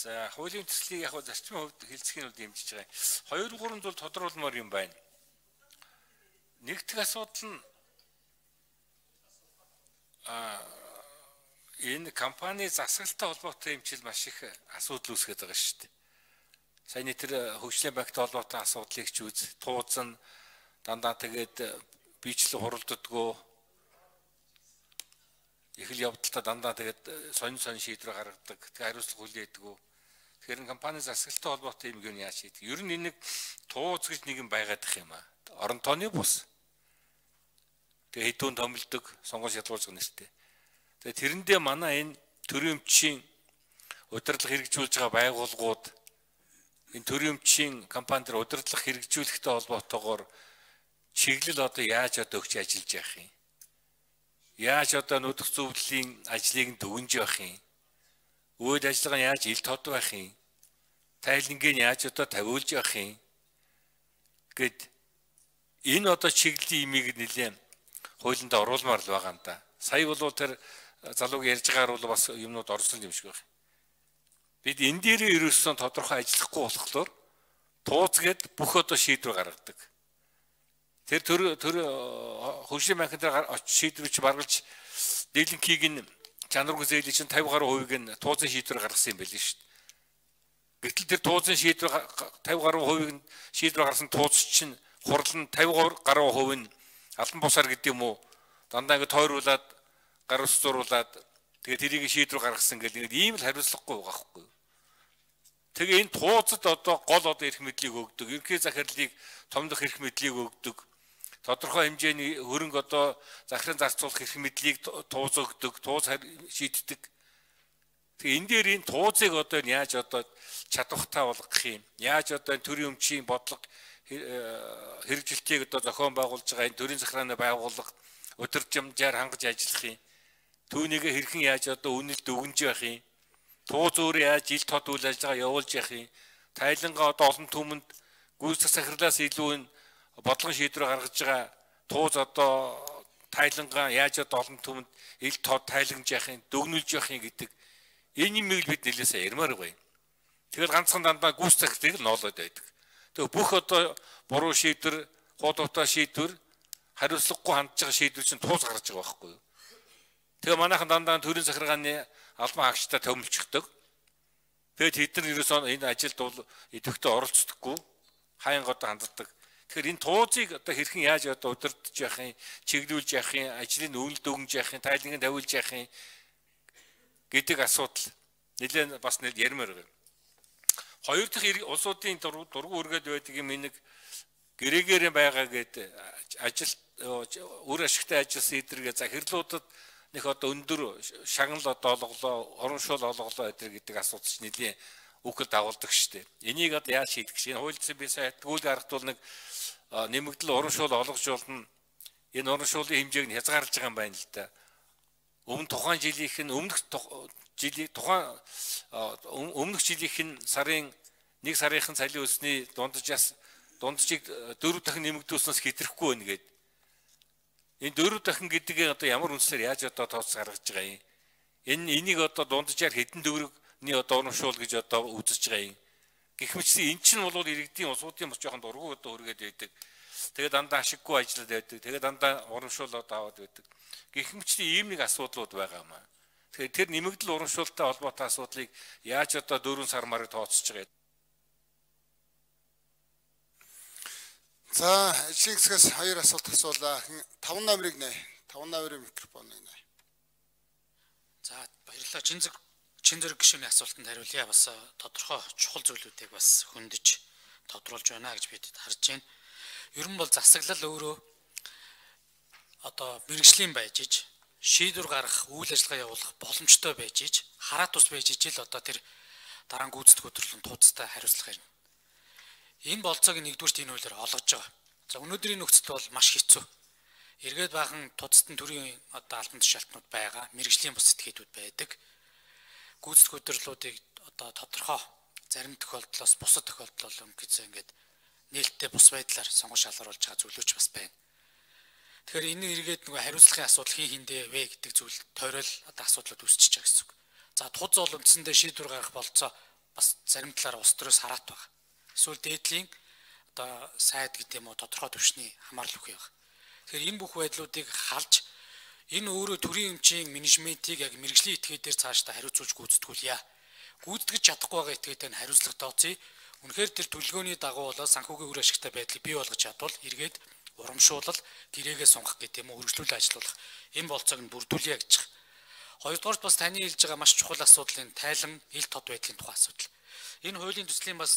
За хуулийн төслийг яг зарчмын хувьд хэлцхийн үед дэмжиж байгаа. 2-3 зүйл тодруулмаар юм байна. Нэгдүгээр асуудал нь энэ компани засаглалтай холбоотой юм чил маш их асуудал үүсгэж байгаа шүү дээ. Саяны тэр хөгжлийн банктай холбоотой асуудлыг ч үз, тууцсан дандаа тэгээд бичлэг хуралддаггүй их л явдалтай дандаа тэгээд сонин шийдвэр гаргадаг, тэгээд хариуцлага хүлээдэггүй. Тэгэхээр компани засаглалтай холбоотой юм гэн яаж хийдэг. Ер нь энэ тууц гэж нэг юм байгаад их юм аа. Орон тооны бус. Тэгээд хэдүүн томилдог, сонгож ядуулж байгаа нэртэй. Тэгээд тэрэндээ манай энэ төрийн өмчийн удирдлага хэрэгжүүлж байгаа байгууллагууд энэ төрийн өмчийн компанид удирдлага хэрэгжүүлэхтэй холбоотойгоор чиглэл одоо яаж одоо өгч ажиллаж явах юм? Яаж одоо нутаг зөвлөлийн ажлыг дүгнж явах юм? Үйл ажиллагаа нь яаж ил тод байх юм? Тайлангийг яаж одоо тавиулж явах юм? Гэт энэ одоо чиглэлийн имийг нэлээд хуулинд оруулмаар л байгаа юм да. Сая бол тэр залууг ярьж байгаагаар бол бас юмнууд орсон юм шиг байна. Бид энэ дээр ерөөсөн тодорхой ажиллахгүй болохоор тууц гээд бүх одоо шийдвэр гаргадаг. Тэр хөгжлийн банкнд шийдвэрч баргалж дийлэнхийг нь чанаргүй зээлийн чинь 50 гаруй хувийг нь тууцын шийдвэр гаргасан юм байл шүү дээ. Гэтэл тэр тууцын шийдвэр 50 гаруй хувийг нь шийдвэр гаргасан тууц чинь хурал нь 50 гаруй хувь нь албан бусаар гэдэг юм уу? Дандаа ингэ тойруулаад гар ус зуруулаад тэгээд тэрийг шийдвэр гаргасан гэдэг ийм л хариуцлагагүй байгаа байхгүй. Тэгээ энэ тууцад одоо гол одоо эрх мэдлийг өгдөг, ерхий захирлыг томдох эрх мэдлийг өгдөг, тодорхой хэмжээний хөрөнгө одоо захиран зарцуулах эрх мэдлийг тууз өгдөг, тууз шийддэг. Тэгээ энэ дээр энэ туузыг одоо яаж одоо чадвартай болгох юм? Яаж одоо төрийн өмчийн бодлого хэрэгжилтийг одоо зохион байгуулж байгаа энэ төрийн захирааны байгууллага удирдамжаар хангаж ажиллах юм? Түүнийг хэрхэн яаж одоо үнэлт өгнж явах юм? Тууз өөрөө яаж ил тод үйл ажиллагаа явуулж явах юм? Тайлангаа одоо олон түмэнд гүйцэтгэх захирлаас илүү энэ бодлогын шийдвэр гаргаж байгаа тууз одоо тайлангаа яаж одоо олон түмэнд ил тод тайлагнаж явах юм, дүгнүүлж явах юм гэдэг энэ юмыг бид нэлээсээ ярмаар байгаа юм. Тэгэл ганцхан дандаа гүйцэтгэх захирлыг ноолоод байдаг. Тэгээ бүх одоо буруу шийдвэр, хуудуутай шийдвэр, хариуцлагагүй хандж байгаа шийдвэр чинь тууз гарч байгаа байхгүй юу? Тэгээ манайхан дандаа төрийн захиргааны албан хаагчтай томилчихдаг. Тэгээд тэд нар ерөөсөө энэ ажилд бол идэвхтэй оролцдоггүй, хаян одоо ханддаг. Тэгэхээр энэ туузыг одоо хэрхэн яаж одоо удирдах явах юм, чиглүүлж явах юм, ажлын үнэлт өгнж явах юм, тайлангийн тавиулж явах юм гэдэг асуудал нэлээд бас ярмаар байна. Хоёр дахь улсуудын дургу үргээд байдаг юм нэг гэрээгээр байгаа гэдэг ажил үр ашигтай ажил сэдэргээ захирлуудад нэг одоо өндөр шагнал одоо олголоо, ороншуул олголоо гэдэг асуудал ч нэлийн үхэл дагуулдаг шүү дээ. Энийг одоо яаж шийдэх гэж энэ хуульцсан би сая тгүүл гаргатвал нэг нэмэгдэл ороншуул олгожуулна. Энэ ороншуулын хэмжээг нь хязгаарлаж байгаа юм байна л да. Тухайн жилийнх нь өмнөх жилийнх нь сарын 1 сарынхан цалин өсний дунджийг 4 дахин нэмэгдүүлснээс хэтрэхгүй байна гэдэг. Энэ 4 дахин гэдгийг одоо ямар үндслээр яаж одоо тооцоо гаргаж байгаа юм? Энийг одоо дунджаар хэдэн төгрөгний одоо урамшуул гэж одоо үзэж байгаа юм. Гэх мэтчсэн эн чинь бол иргэдийн улсуудын бас жоохон дургу одоо үргээд байдаг. Тэгээд дандаа ашиггүй ажиллаад байдаг. Тэгээд дандаа урамшуул одоо аваад байдаг. Гэх мэтчсэн ийм нэг асуудлууд байгаа юм аа. Тэгэхээр тэр нэмэгдэл урамшуултай холбоотой асуудлыг яаж одоо 4 сар марыг тооцож байгаа юм? За, ажлын хэсгээс хоёр асуулт асуулаа. 5 номерыг нэ. 5 номерын микрофоныг нэ. За, баярлалаа. Чин зэрэг гишүүний асуултанд хариулъя. Бас тодорхой чухал зүйлүүдийг бас хөндөж тодруулж байна гэж бид харж байна. Ер нь бол засаглал өөрөө одоо мэрэгжлийн байж иж шийдвэр гаргах, үйл ажиллагаа явуулах боломжтой байж иж хараат ус байж ижил одоо тэр дараа нь гүйцэтгэх хөтөлбөрийн тууцтай хариуцлага юм. Энэ болцоог нэгдүгürt энэ хуулиар олгож байгаа. За өнөөдрийн нөхцөл бол маш хэцүү. Эргээд баахан туцтан төрийн одоо албан тушаалтнууд байгаа, мэрэгжлийн бус этгээдүүд байдаг. Гүйцэтгэх хөтөлбөрүүдийг одоо тодорхой зарим тохиолдлоос бусад тохиолдол өнгөцөө ингээд нээлттэй бус байдлаар сонгож шалгаруулж байгаа зүйлүүч бас байна. Тэгэхээр энэ эргээд нөгөө хариуцлагын асуудал хиндээ вэ гэдэг зүйл тойрол одоо асуудлууд үүсчихэж байгаа гэсэн үг. За туз бол үндсэндээ шийдвэр гаргах болцоо бас зарим талаараа улс төрөөс хараат байгаа. Эсвэл дээдлийн одоо сайд гэдэг юм уу тодорхой түвшний хамаарал өгөх юм. Тэгэхээр энэ бүх байдлуудыг халж энэ өөрөө төрийн өмчийн менежментийг яг мэрэгжлийн этгээд дээр цаашдаа хариуцуулж гүйцэтгүүлье. Гүйцэтгэж чадахгүй байгаа этгээдэд нь хариуцлага тооцъё. Үнэхээр тэр төлөвлөгөөний дагуу болоо санхүүгийн үр ашигтай байдлыг бий болгож чадвал эргээд урамшуулал гэрээгээ сунгах гэдэг юм уу үргэлжлүүлэн ажиллах энэ болцоог нь бүрдүүлье гэж байна. Хоёрдугаар бас таны хэлж байгаа маш чухал асуудлын тайлан ил тод байдлын тухай асуудал. Энэ хуулийн төслийн бас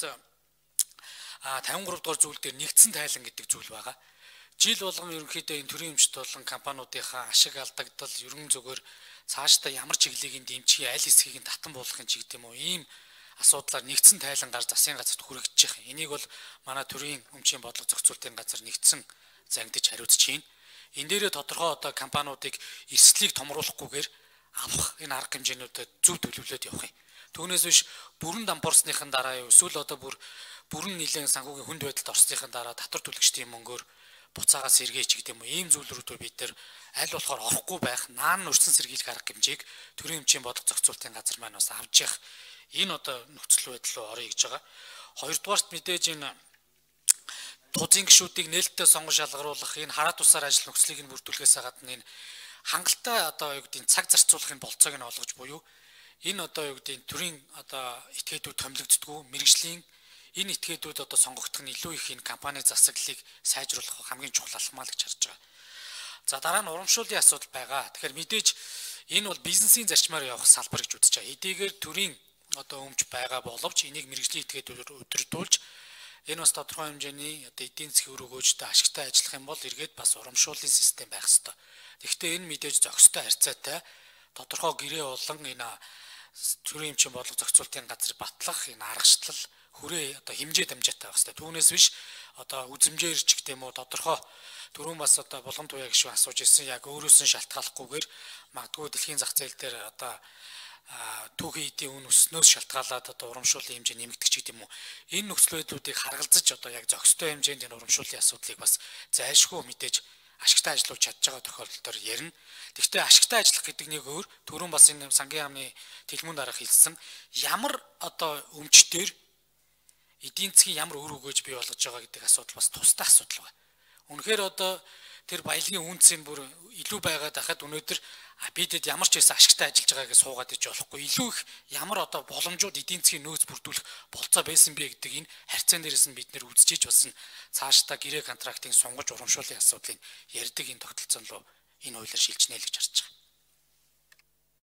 53 дугаар зүйл дээр нэгдсэн тайлан гэдэг зүйл байгаа. Жил болгон ерөнхийдөө энэ төрийн өмчт болон компаниудынхаа ашиг алдагдал ерөн зөвгөр цаашдаа ямар чиглэлийн дэмжих аль хэсгийг нь татан буулгахын ч гэдэг юм уу ийм асуудлаар нэгдсэн тайлангаар засгийн газарт хүргэж байгаа. Энийг бол манай төрийн өмчийн бодлого зохицуулалтын газар нэгдсэн зангидж хариуцж байна. Энэ дээрээ тодорхой одоо компаниудыг эрсдлийг томруулахгүйгээр авах энэ арга хэмжээнүүдэд зөв төлөвлөлөөд явах юм. Түүнээс биш бүрэн дампуурсныхын дараа эсвэл одоо бүрэн нэлээд санхүүгийн хүнд байдалд орсныхын дараа татвар төлөгчдийн мөнгөөр буцаагаас сэргээч гэдэг юм уу ийм зүйлрүүдээр бид нар аль болохоор орохгүй байх наан өрсөн сэргийлэх арга хэмжээг төрийн өмчийн бодлого зохицуулалтын газар маань бас авч явах энэ одоо нөхцөл байдал руу орё гэж байгаа. Хоёрдугаарт мэдээж энэ тузын гишүүдийг нээлттэй сонгон шалгаруулах энэ хараа тусаар ажил нөхцөлийг нь бүрдүүлэхээс гадна энэ хангалттай одоо юу гэдэг цаг зарцуулахын болцоог нь олгож буюу энэ одоо юу гэдэг төрийн одоо этгээдүүд томилогддгүү мэрэгжлийн энэ этгээдүүд одоо сонгогдох нь илүү их энэ компани засаглалыг сайжруулах хамгийн чухал алхмаа л гэж харж байгаа. За дараа нь урамшууллын асуудал байгаа. Тэгэхээр мэдээж энэ бол бизнесийн зарчмаар явах салбар гэж үзэж байгаа. Эдгээр төрийн одоо өмч байгаа боловч энийг мэрэгжлийн этгээдүүд өдөрдүүлж энэ бас тодорхой хэмжээний одоо эдийн засгийн үр өгөөжтэй ашигтай ажиллах юм бол эргээд бас урамшууллын систем байх ёстой. Тэгэхдээ энэ мэдээж зохистой харьцаатай тодорхой гэрээ болон энэ төрийн өмчийн бодлого зохицуулалтын газар батлах энэ аргачлал хүрээ одоо хэмжээ дамжаатай байх ёстой. Түүнээс биш одоо үзэмжээр ч гэдэг юм уу тодорхой түрүүн бас одоо булган туяа гişүү асууж ирсэн яг өөрөөс нь шалтгааллахгүйгээр магадгүй дэлхийн зах зээл дээр одоо түүхийн эдийн үн өснөөс шалтгаалаад одоо урамшууллын хэмжээ нэмэгдэх ч гэдэг юм уу. Энэ нөхцөл байдлуудыг харгалзаж одоо яг зохистой хэмжээнд энэ урамшууллын асуудлыг бас зайлшгүй мэдээж ашигтай ажиллуулж чадж байгаа тохиолдолд ярина. Гэхдээ ашигтай ажиллах гэдэг нэг өөр түрүүн бас энэ сангийн яамны тэлмүүн дараах хэлсэн ямар одоо өмчтөр эдийн засгийн ямар үр өгөөж бий болгож байгаа гэдэг асуудал бас тусдаа асуудал байна. Үнэхээр одоо тэр баялагын үнцийн бүр илүү байгаад хахад өнөөдөр бидэд ямар ч байсан ашигтай ажиллаж байгааг суугаад иж болохгүй. Илүү их ямар одоо боломжууд эдийн засгийн нөөц бүрдүүлэх болцоо байсан бэ гэдэг энэ харьцаан дээрээс нь бид нэр үзчихэж бас цаашдаа гэрээ контрактын сунгаж урамшууллын асуудлыг ярьдаг энэ тогтолцоон руу энэ хуулиар шилжнэ л гэж харж байгаа.